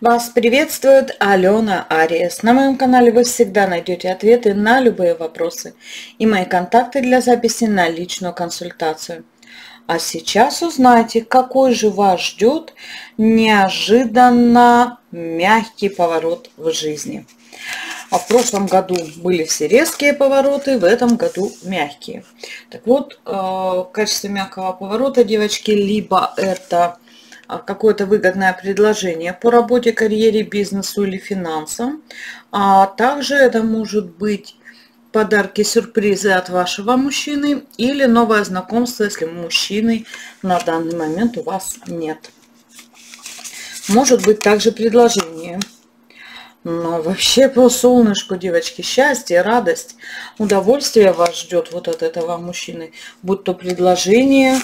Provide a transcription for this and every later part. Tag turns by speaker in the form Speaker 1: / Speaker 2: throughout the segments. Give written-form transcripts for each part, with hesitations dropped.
Speaker 1: Вас приветствует Алена Ариес. На моем канале вы всегда найдете ответы на любые вопросы и мои контакты для записи на личную консультацию. А сейчас узнайте, какой же вас ждет неожиданно мягкий поворот в жизни. А в прошлом году были все резкие повороты, в этом году мягкие. Так вот, в качестве мягкого поворота, девочки, либо это какое-то выгодное предложение по работе, карьере, бизнесу или финансам. А также это может быть подарки, сюрпризы от вашего мужчины или новое знакомство, если мужчины на данный момент у вас нет. Может быть также предложение. Но вообще по солнышку, девочки, счастье, радость, удовольствие вас ждет вот от этого мужчины. Будь то предложение,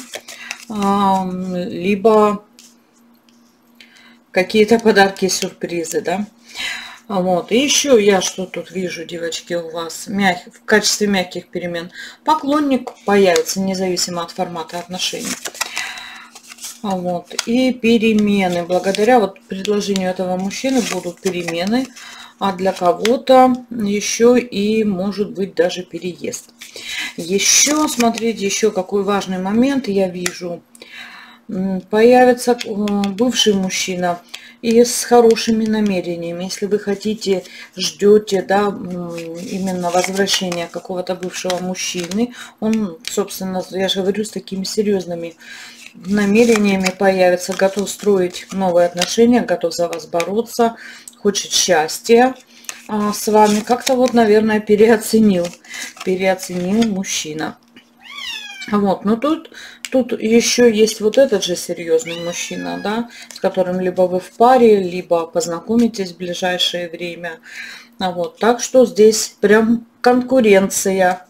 Speaker 1: либо какие-то подарки, сюрпризы, да. Вот. И еще я что тут вижу, девочки, у вас в качестве мягких перемен. Поклонник появится, независимо от формата отношений. Вот. И перемены. Благодаря вот предложению этого мужчины будут перемены. А для кого-то еще и может быть даже переезд. Еще, смотрите, еще какой важный момент я вижу. Появится бывший мужчина и с хорошими намерениями. Если вы хотите, ждете, да, именно возвращения какого-то бывшего мужчины, он, собственно, я же говорю, с такими серьезными намерениями появится, готов строить новые отношения, готов за вас бороться, хочет счастья с вами. Как-то вот, наверное, переоценил мужчина. Вот, но тут еще есть вот этот же серьезный мужчина, да, с которым либо вы в паре, либо познакомитесь в ближайшее время. Вот, так что здесь прям конкуренция